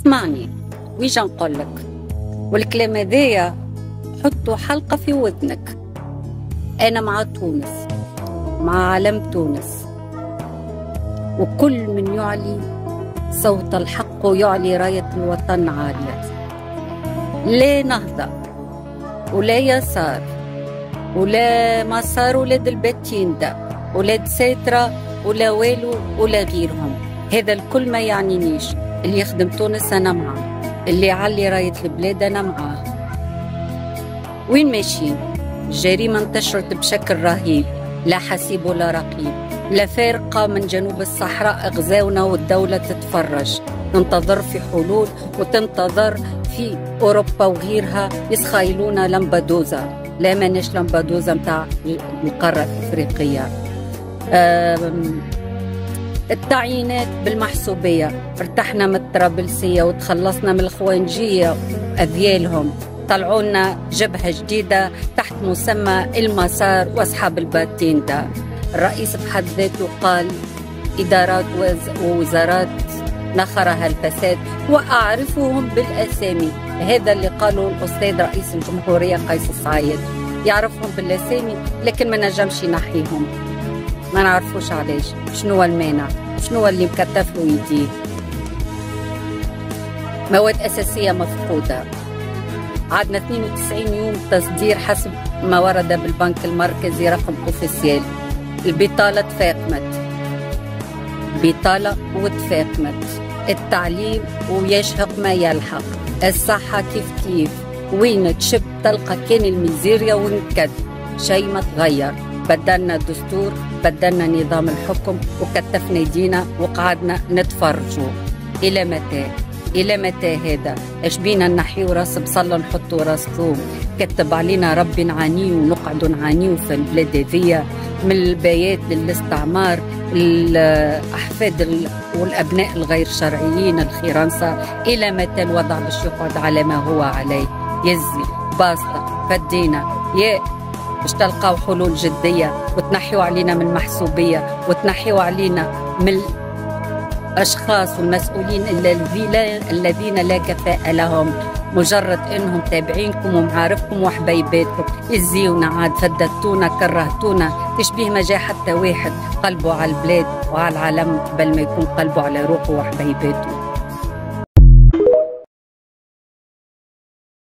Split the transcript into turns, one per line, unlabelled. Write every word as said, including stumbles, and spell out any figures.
اسمعني ويجا نقولك، والكلام هذايا حطوا حلقة في وذنك. أنا مع تونس، مع علم تونس، وكل من يعلي صوت الحق ويعلي راية الوطن عالية. لا نهضة ولا يسار ولا مسار ولاد الباتين ده ولاد ساترة ولا والو ولا غيرهم، هذا الكل ما يعنينيش. اللي يخدم تونس أنا معاه، اللي يعلي راية البلاد أنا معاه. وين ماشيين؟ الجريمة انتشرت بشكل رهيب، لا حسيب ولا رقيب، لا فارقة من جنوب الصحراء غزاونا والدولة تتفرج، تنتظر في حلول وتنتظر في أوروبا وغيرها يسخايلونا لمبادوزا. لا ماناش لمبادوزا متاع القارة الإفريقية. التعيينات بالمحسوبية، ارتحنا من الطرابلسية وتخلصنا من الخوانجية أذيالهم، طلعونا جبهة جديدة تحت مسمى المسار وأصحاب الباتين ده. الرئيس بحد ذاته قال إدارات ووزارات نخرها الفساد وأعرفهم بالأسامي. هذا اللي قاله الأستاذ رئيس الجمهورية قيس سعيد، يعرفهم بالأسامي لكن ما نجمش ينحيهم. ما نعرفوش علاش، شنو المانع، شنو اللي مكتف له يديه. مواد أساسية مفقودة، عدنا اثنين وتسعين يوم تصدير حسب ما ورد بالبنك المركزي رقم اوفيسيال. البطالة تفاقمت، بطالة وتفاقمت، التعليم ويشهق ما يلحق، الصحة كيف كيف، وين تشب تلقى كان الميزيريا ونكد، شيء ما تغير. بدلنا الدستور، بدلنا نظام الحكم وكتفنا يدينا وقعدنا نتفرجوا. إلى متى؟ إلى متى هذا؟ اش بينا نحيو راس بصلة نحطوا راس ثوم؟ كتب علينا ربي نعانيو ونقعدوا نعانيو في البلاد هذيا، من البيات للاستعمار، الأحفاد والأبناء الغير شرعيين الخرنسة. إلى متى الوضع باش يقعد على ما هو عليه؟ يزي باسطة فدينا يا باش تلقاو حلول جدية وتنحيوا علينا من المحسوبية وتنحيوا علينا من أشخاص والمسؤولين الذين لا كفاءة لهم، مجرد إنهم تابعينكم ومعارفكم وحبيباتكم. يزيونا عاد، فدتونا، كرهتونا، تشبيه ما جاء حتى واحد قلبه على البلاد وعلى العالم قبل ما يكون قلبه على روحه وحبيباته.